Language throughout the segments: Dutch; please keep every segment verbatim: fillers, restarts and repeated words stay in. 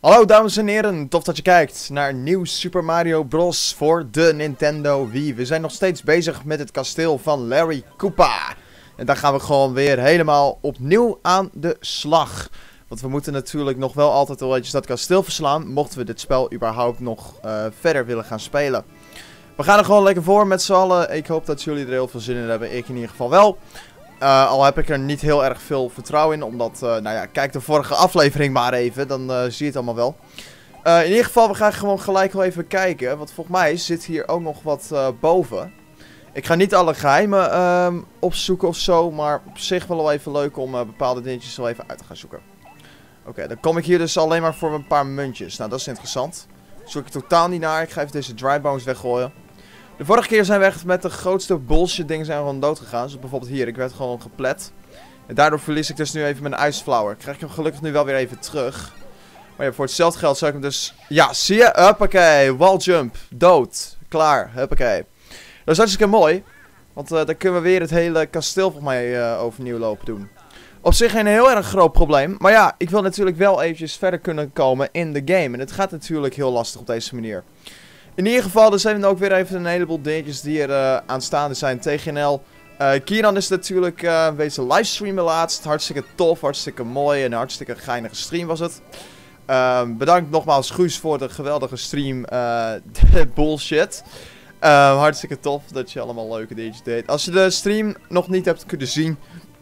Hallo dames en heren, tof dat je kijkt naar nieuw Super Mario Bros. Voor de Nintendo Wii. We zijn nog steeds bezig met het kasteel van Larry Koopa. En daar gaan we gewoon weer helemaal opnieuw aan de slag. Want we moeten natuurlijk nog wel altijd wel eventjes dat kasteel verslaan, mochten we dit spel überhaupt nog uh, verder willen gaan spelen. We gaan er gewoon lekker voor met z'n allen. Ik hoop dat jullie er heel veel zin in hebben, ik in ieder geval wel. Uh, al heb ik er niet heel erg veel vertrouwen in, omdat, uh, nou ja, kijk de vorige aflevering maar even, dan uh, zie je het allemaal wel. Uh, in ieder geval, we gaan gewoon gelijk wel even kijken, want volgens mij zit hier ook nog wat uh, boven. Ik ga niet alle geheimen uh, opzoeken of zo, maar op zich wel even leuk om uh, bepaalde dingetjes wel even uit te gaan zoeken. Oké, okay, dan kom ik hier dus alleen maar voor een paar muntjes. Nou, dat is interessant. Daar zoek ik totaal niet naar, ik ga even deze dry bones weggooien. De vorige keer zijn we echt met de grootste bullshit dingen zijn we gewoon dood gegaan. Zoals bijvoorbeeld hier, ik werd gewoon geplet. En daardoor verlies ik dus nu even mijn Ice Flower. Krijg ik hem gelukkig nu wel weer even terug. Maar ja, voor hetzelfde geld zou ik hem dus... Ja, zie je? Huppakee, wall jump, dood, klaar, huppakee. Dat is hartstikke mooi. Want uh, dan kunnen we weer het hele kasteel volgens mij uh, overnieuw lopen doen. Op zich geen heel erg groot probleem. Maar ja, ik wil natuurlijk wel eventjes verder kunnen komen in de game. En het gaat natuurlijk heel lastig op deze manier. In ieder geval, er zijn ook weer even een heleboel dingetjes die er uh, aanstaande zijn tegen N L. Uh, Kieran is natuurlijk uh, wezen livestreamen laatst. Hartstikke tof, hartstikke mooi en een hartstikke geinige stream was het. Uh, bedankt nogmaals Guus voor de geweldige stream. Uh, bullshit. Uh, hartstikke tof dat je allemaal leuke dingetjes deed. Als je de stream nog niet hebt kunnen zien.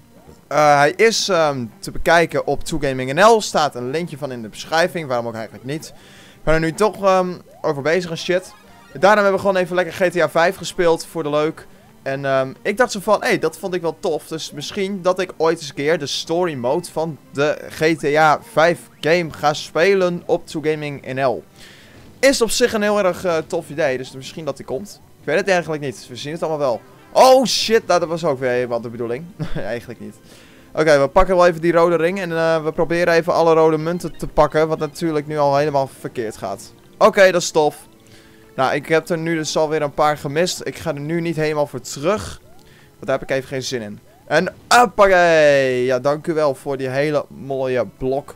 Uh, hij is um, te bekijken op two gaming N L. Staat een linkje van in de beschrijving. Waarom ook eigenlijk niet. Ik ben er nu toch um, over bezig en shit. Daarna hebben we gewoon even lekker G T A vijf gespeeld voor de leuk. En um, ik dacht zo van, hé, hey, dat vond ik wel tof. Dus misschien dat ik ooit eens een keer de story mode van de G T A vijf game ga spelen op two gaming N L. Is op zich een heel erg uh, tof idee, dus misschien dat die komt. Ik weet het eigenlijk niet, we zien het allemaal wel. Oh shit, nou, dat was ook weer helemaal de bedoeling. Eigenlijk niet. Oké, okay, we pakken wel even die rode ring en uh, we proberen even alle rode munten te pakken, wat natuurlijk nu al helemaal verkeerd gaat. Oké, okay, dat is tof. Nou, ik heb er nu dus alweer een paar gemist. Ik ga er nu niet helemaal voor terug, want daar heb ik even geen zin in. En uppakee! Ja, dank u wel voor die hele mooie blok.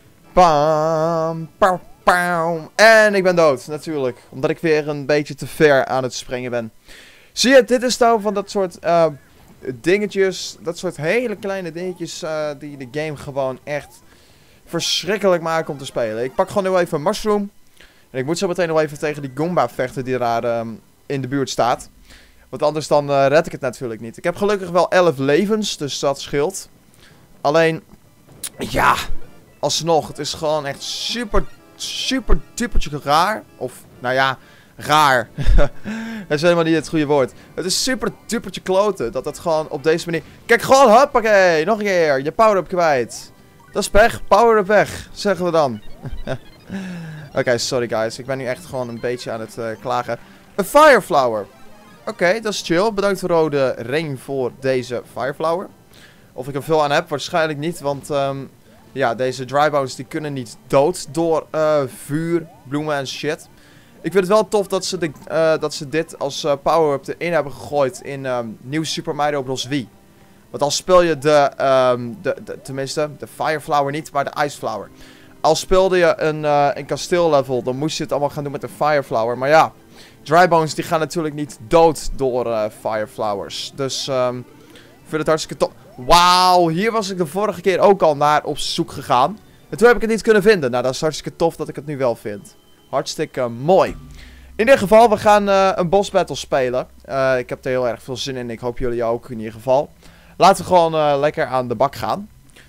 Bam, pam, pam. En ik ben dood, natuurlijk, omdat ik weer een beetje te ver aan het springen ben. Zie je, dit is nou van dat soort... Uh, dingetjes, dat soort hele kleine dingetjes uh, die de game gewoon echt verschrikkelijk maken om te spelen. Ik pak gewoon nu even een mushroom. En ik moet zo meteen nog even tegen die Goomba vechten die daar um, in de buurt staat. Want anders dan uh, red ik het natuurlijk niet. Ik heb gelukkig wel elf levens, dus dat scheelt. Alleen, ja, alsnog, het is gewoon echt super, super dupertje raar. Of, nou ja... Raar. Dat is helemaal niet het goede woord. Het is super dupertje kloten dat het gewoon op deze manier... Kijk, gewoon, hoppakee, nog een keer. Je power-up kwijt. Dat is pech. Power-up weg, zeggen we dan. Oké, okay, sorry guys. Ik ben nu echt gewoon een beetje aan het uh, klagen. Een fireflower. Oké, okay, dat is chill. Bedankt rode ring voor deze fireflower. Of ik er veel aan heb, waarschijnlijk niet. Want um, ja, deze drybones die kunnen niet dood door uh, vuur, bloemen en shit. Ik vind het wel tof dat ze, de, uh, dat ze dit als uh, power-up erin hebben gegooid in um, nieuw Super Mario Bros. Wii. Want al speel je de, um, de, de, tenminste, de Fireflower niet, maar de Iceflower. Al speelde je een, uh, een kasteellevel, dan moest je het allemaal gaan doen met de Fireflower. Maar ja, drybones die gaan natuurlijk niet dood door uh, Fireflowers. Dus um, ik vind het hartstikke tof. Wauw, hier was ik de vorige keer ook al naar op zoek gegaan. En toen heb ik het niet kunnen vinden. Nou, dat is hartstikke tof dat ik het nu wel vind. Hartstikke mooi. In ieder geval, we gaan uh, een boss battle spelen. Uh, ik heb er heel erg veel zin in. Ik hoop jullie ook in ieder geval. Laten we gewoon uh, lekker aan de bak gaan.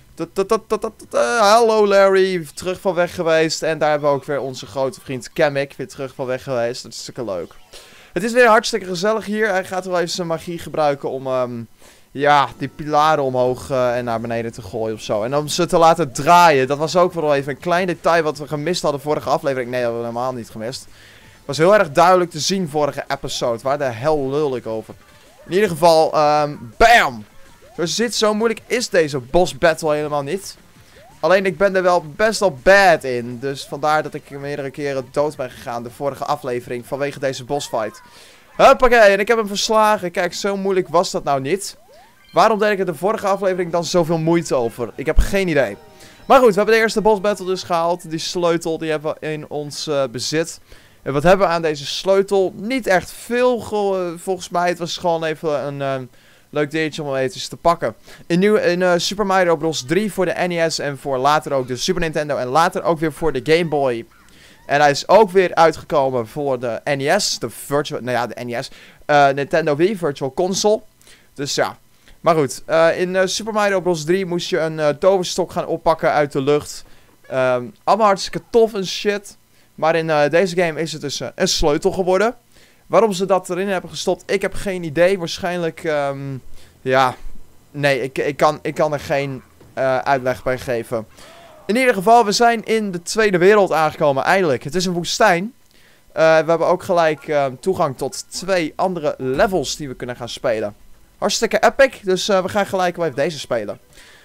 Hallo Larry, terug van weg geweest. En daar hebben we ook weer onze grote vriend Kamek weer terug van weg geweest. Dat is hartstikke leuk. Het is weer hartstikke gezellig hier. Hij gaat wel even zijn magie gebruiken om... Um, ja, die pilaren omhoog uh, en naar beneden te gooien of zo. En om ze te laten draaien. Dat was ook wel even een klein detail wat we gemist hadden vorige aflevering. Nee, dat hebben we helemaal niet gemist. Het was heel erg duidelijk te zien vorige episode. Waar de hel lul ik over. In ieder geval, um, bam! Zoals je ziet, zo moeilijk is deze boss battle helemaal niet. Alleen ik ben er wel best wel bad in. Dus vandaar dat ik meerdere keren dood ben gegaan de vorige aflevering. Vanwege deze boss fight. Huppakee, en ik heb hem verslagen. Kijk, zo moeilijk was dat nou niet. Waarom deed ik er de vorige aflevering dan zoveel moeite over? Ik heb geen idee. Maar goed, we hebben de eerste boss battle dus gehaald. Die sleutel die hebben we in ons uh, bezit. En wat hebben we aan deze sleutel? Niet echt veel, volgens mij. Het was gewoon even een uh, leuk dingetje om even te pakken. In, nieuw, in uh, Super Mario Bros. drie voor de N E S en voor later ook de Super Nintendo. En later ook weer voor de Game Boy. En hij is ook weer uitgekomen voor de N E S. De Virtual, nou ja, de N E S. Uh, Nintendo Wii Virtual Console. Dus ja. Maar goed, uh, in uh, Super Mario Bros. drie moest je een uh, toverstok gaan oppakken uit de lucht. Um, allemaal hartstikke tof en shit. Maar in uh, deze game is het dus uh, een sleutel geworden. Waarom ze dat erin hebben gestopt, ik heb geen idee. Waarschijnlijk, um, ja, nee, ik, ik, kan, ik kan er geen uh, uitleg bij geven. In ieder geval, we zijn in de tweede wereld aangekomen, eindelijk. Het is een woestijn. Uh, we hebben ook gelijk uh, toegang tot twee andere levels die we kunnen gaan spelen. Hartstikke epic, dus uh, we gaan gelijk wel even deze spelen.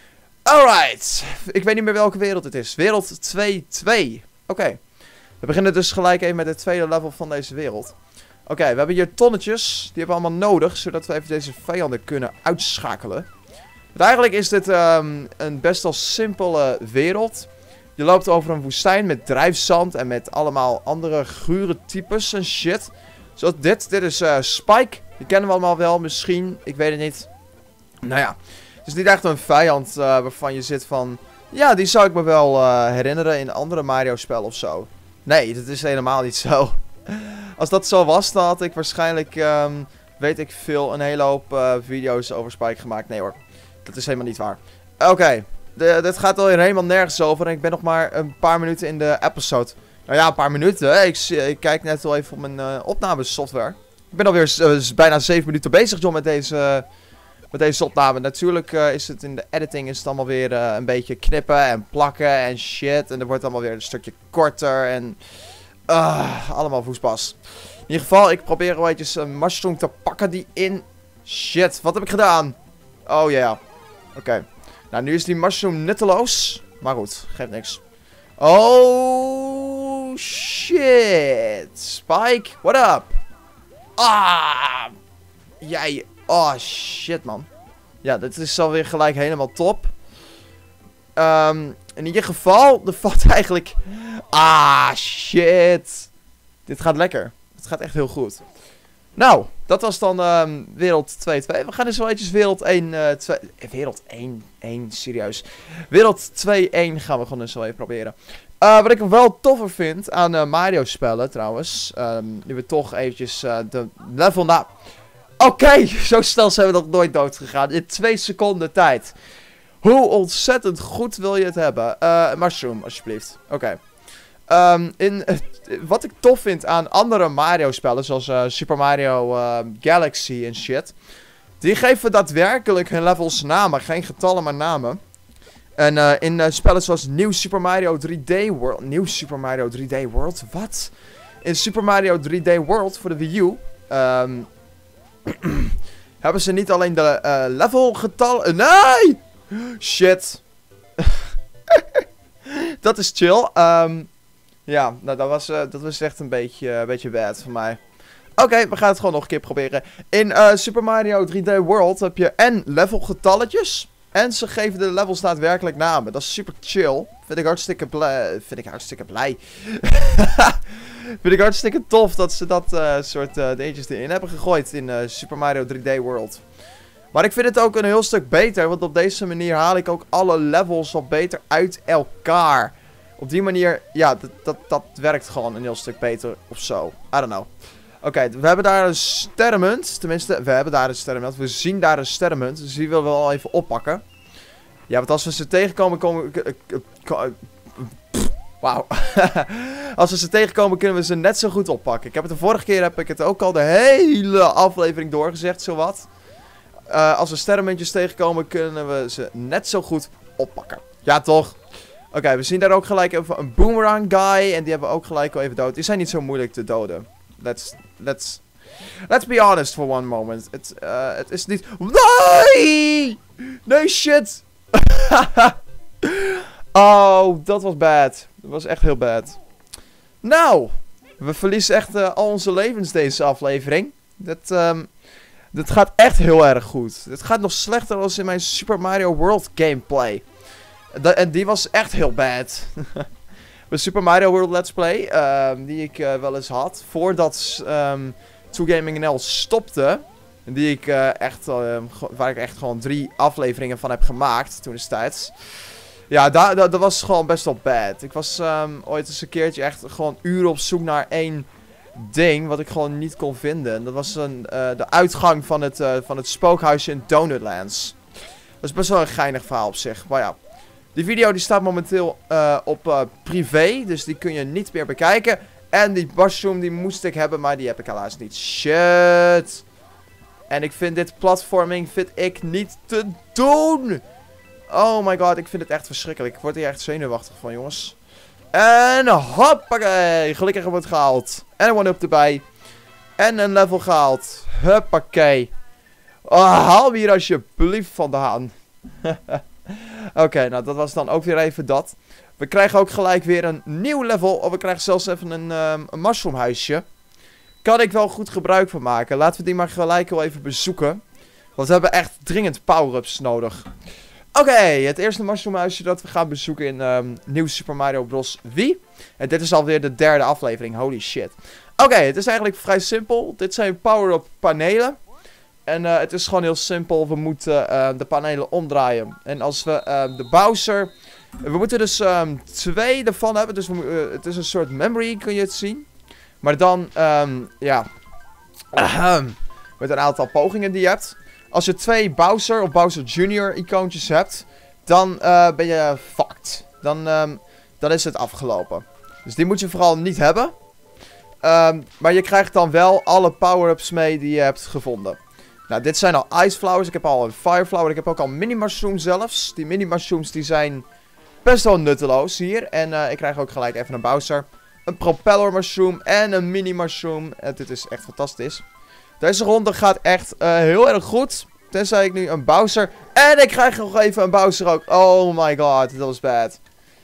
Alright, ik weet niet meer welke wereld het is. Wereld twee twee. Oké, okay. We beginnen dus gelijk even met het tweede level van deze wereld. Oké, okay, we hebben hier tonnetjes, die hebben we allemaal nodig, zodat we even deze vijanden kunnen uitschakelen. Want eigenlijk is dit um, een best wel simpele wereld. Je loopt over een woestijn met drijfzand en met allemaal andere gure types en shit. Zoals dit, dit is uh, Spike. Die kennen we allemaal wel, misschien. Ik weet het niet. Nou ja. Het is niet echt een vijand uh, waarvan je zit van... Ja, die zou ik me wel uh, herinneren in andere Mario-spel of zo. Nee, dat is helemaal niet zo. Als dat zo was, dan had ik waarschijnlijk... Um, weet ik veel, een hele hoop uh, video's over Spike gemaakt. Nee hoor. Dat is helemaal niet waar. Oké. Okay. Dit gaat alweer helemaal nergens over. En ik ben nog maar een paar minuten in de episode. Nou ja, een paar minuten. Ik, ik kijk net wel even op mijn uh, opnamesoftware. Ik ben alweer uh, bijna zeven minuten bezig, John, met deze, uh, met deze opname. Natuurlijk uh, is het in de editing is het allemaal weer uh, een beetje knippen en plakken en shit. En er wordt allemaal weer een stukje korter en... Uh, allemaal voespas. In ieder geval, ik probeer wel eventjes een mushroom te pakken die in... Shit, wat heb ik gedaan? Oh ja. Yeah. Oké. Okay. Nou, nu is die mushroom nutteloos. Maar goed, geeft niks. Oh, shit. Spike, what up? Ah! Jij... Oh, shit, man. Ja, dit is alweer gelijk helemaal top. Um, in ieder geval, er valt eigenlijk... Ah, shit. Dit gaat lekker. Het gaat echt heel goed. Nou, dat was dan um, wereld twee twee. We gaan dus wel eventjes wereld één... Uh, twee, wereld één... één, serieus. Wereld twee één gaan we gewoon eens wel even proberen. Uh, wat ik wel toffer vind aan uh, Mario spellen trouwens. Um, nu we toch eventjes uh, de level na... Oké, okay, zo snel zijn we nog nooit dood gegaan. In twee seconden tijd. Hoe ontzettend goed wil je het hebben? Uh, mushroom, alsjeblieft. Oké. Okay. Um, in, uh, wat ik tof vind aan andere Mario spellen, zoals uh, Super Mario uh, Galaxy en shit. Die geven daadwerkelijk hun levels namen. Geen getallen, maar namen. En uh, in uh, spellen zoals New Super Mario drie D World... New Super Mario drie D World? Wat? In Super Mario drie D World voor de Wii U... Um, hebben ze niet alleen de uh, levelgetallen... Nee! Shit. Dat is chill. Um, ja, nou, dat was, uh, dat was echt een beetje, uh, beetje bad van mij. Oké, okay, we gaan het gewoon nog een keer proberen. In uh, Super Mario drie D World heb je en levelgetalletjes... En ze geven de levels daadwerkelijk namen. Dat is super chill. Vind ik hartstikke blij. Vind ik hartstikke blij. Vind ik hartstikke tof dat ze dat uh, soort uh, dingetjes erin hebben gegooid in uh, Super Mario drie D World. Maar ik vind het ook een heel stuk beter. Want op deze manier haal ik ook alle levels wat beter uit elkaar. Op die manier, ja, dat, dat, dat werkt gewoon een heel stuk beter of zo. I don't know. Oké, okay, we hebben daar een sterrenmunt. Tenminste, we hebben daar een sterrenmunt. We zien daar een sterrenmunt. Dus die willen we wel even oppakken. Ja, want als we ze tegenkomen, komen... Wauw. Als we ze tegenkomen, kunnen we ze net zo goed oppakken. Ik heb het de vorige keer, heb ik het ook al de hele aflevering doorgezegd, zowat. Uh, als we sterrenmuntjes tegenkomen, kunnen we ze net zo goed oppakken. Ja, toch? Oké, okay, we zien daar ook gelijk even een boomerang guy. En die hebben we ook gelijk al even dood. Die zijn niet zo moeilijk te doden. Let's, let's, let's be honest for one moment. Het, uh, het is niet... Nee! Nee, shit! Oh, dat was bad. Dat was echt heel bad. Nou, we verliezen echt uh, al onze levens deze aflevering. Dat, um, dat gaat echt heel erg goed. Het gaat nog slechter dan in mijn Super Mario World gameplay. Da en die was echt heel bad. De Super Mario World Let's Play, um, die ik uh, wel eens had, voordat um, two Gaming N L stopte. Die ik uh, echt, uh, waar ik echt gewoon drie afleveringen van heb gemaakt, toen destijds. Ja, dat da da was gewoon best wel bad. Ik was um, ooit eens een keertje echt gewoon uren op zoek naar één ding, wat ik gewoon niet kon vinden. Dat was een, uh, de uitgang van het, uh, van het spookhuisje in Donutlands. Dat is best wel een geinig verhaal op zich, maar ja. Die video die staat momenteel uh, op uh, privé, dus die kun je niet meer bekijken. En die mushroom die moest ik hebben, maar die heb ik helaas niet. Shit. En ik vind dit platforming vind ik niet te doen. Oh my god, ik vind het echt verschrikkelijk. Ik word hier echt zenuwachtig van, jongens. En hoppakee, gelukkig hebben we het gehaald. En een one-up erbij. En een level gehaald. Hoppakee. Oh, haal me hier alsjeblieft vandaan. Oké, okay, nou dat was dan ook weer even dat. We krijgen ook gelijk weer een nieuw level. Of we krijgen zelfs even een, um, een mushroomhuisje. Kan ik wel goed gebruik van maken. Laten we die maar gelijk wel even bezoeken. Want we hebben echt dringend power-ups nodig. Oké, okay, het eerste mushroomhuisje dat we gaan bezoeken in um, Nieuw Super Mario Bros. Wii. En dit is alweer de derde aflevering. Holy shit. Oké, okay, het is eigenlijk vrij simpel. Dit zijn power-up panelen. En uh, het is gewoon heel simpel. We moeten uh, de panelen omdraaien. En als we uh, de Bowser... We moeten dus um, twee ervan hebben. Dus we, uh, het is een soort memory, kun je het zien. Maar dan, um, ja... Ahem, met een aantal pogingen die je hebt. Als je twee Bowser of Bowser Junior icoontjes hebt... Dan uh, ben je fucked. Dan, um, dan is het afgelopen. Dus die moet je vooral niet hebben. Um, maar je krijgt dan wel alle power-ups mee die je hebt gevonden. Nou, dit zijn al Ice Flowers. Ik heb al een Fire Flower. Ik heb ook al Mini Mushrooms zelfs. Die Mini Mushrooms die zijn best wel nutteloos hier. En uh, ik krijg ook gelijk even een Bowser. Een Propeller Mushroom en een Mini Mushroom. En dit is echt fantastisch. Deze ronde gaat echt uh, heel erg goed. Tenzij ik nu een Bowser. En ik krijg nog even een Bowser ook. Oh my god, dat was bad.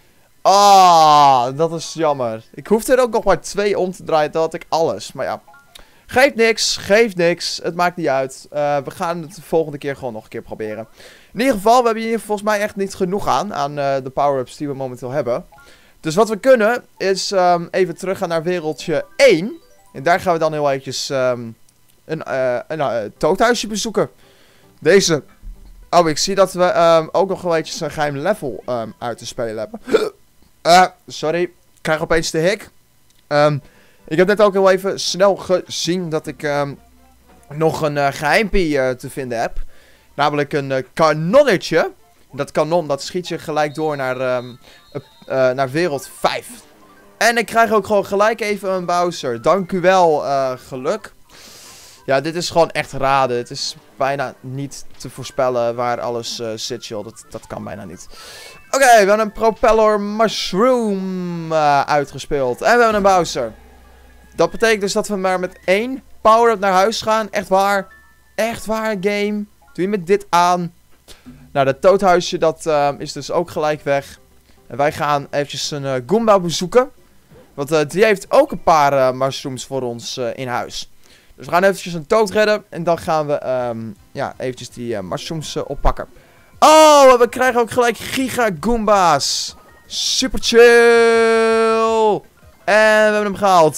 Ah, dat is jammer. Ik hoefde er ook nog maar twee om te draaien. Dan had ik alles. Maar ja. Geeft niks, geeft niks. Het maakt niet uit. Uh, we gaan het de volgende keer gewoon nog een keer proberen. In ieder geval, we hebben hier volgens mij echt niet genoeg aan. Aan uh, de power-ups die we momenteel hebben. Dus wat we kunnen, is um, even teruggaan naar wereldje één. En daar gaan we dan heel eventjes um, een, uh, een uh, toadhuisje bezoeken. Deze. Oh, ik zie dat we um, ook nog wel eventjes een geheim level um, uit te spelen hebben. uh, sorry, ik krijg opeens de hik. Um, ik heb net ook heel even snel gezien dat ik um, nog een uh, geheimpie uh, te vinden heb. Namelijk een uh, kanonnetje. Dat kanon, dat schiet je gelijk door naar, um, uh, uh, naar wereld vijf. En ik krijg ook gewoon gelijk even een Bowser. Dank u wel, uh, geluk. Ja, dit is gewoon echt raden. Het is bijna niet te voorspellen waar alles uh, zit, joh. Dat, dat kan bijna niet. Oké, okay, we hebben een Propeller Mushroom uh, uitgespeeld. En we hebben een Bowser. Dat betekent dus dat we maar met één power-up naar huis gaan. Echt waar. Echt waar, game. Doe je met dit aan. Nou, dat toadhuisje, dat uh, is dus ook gelijk weg. En wij gaan eventjes een uh, Goomba bezoeken. Want uh, die heeft ook een paar uh, mushrooms voor ons uh, in huis. Dus we gaan eventjes een toad redden. En dan gaan we um, ja, eventjes die uh, mushrooms uh, oppakken. Oh, we krijgen ook gelijk Giga Goomba's. Super chill. En we hebben hem gehaald.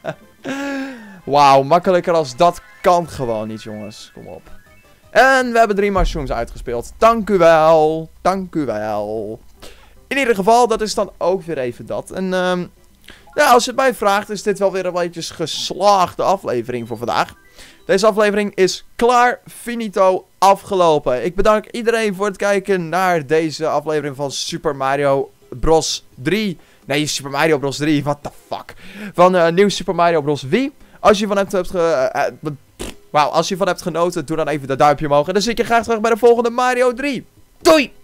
Wauw, makkelijker als dat kan gewoon niet, jongens. Kom op. En we hebben drie mushrooms uitgespeeld. Dank u wel. Dank u wel. In ieder geval, dat is dan ook weer even dat. En um, ja, als je het mij vraagt, is dit wel weer een beetje geslaagde aflevering voor vandaag. Deze aflevering is klaar, finito, afgelopen. Ik bedank iedereen voor het kijken naar deze aflevering van Super Mario Bros. drie. Nee, Super Mario Bros. drie, what the fuck. Van uh, nieuw Super Mario Bros. Wii. Als je van hebt, hebt ge... Uh, uh, Wauw, als je van hebt genoten, doe dan even dat duimpje omhoog. En dan zie ik je graag terug bij de volgende Mario drie. Doei!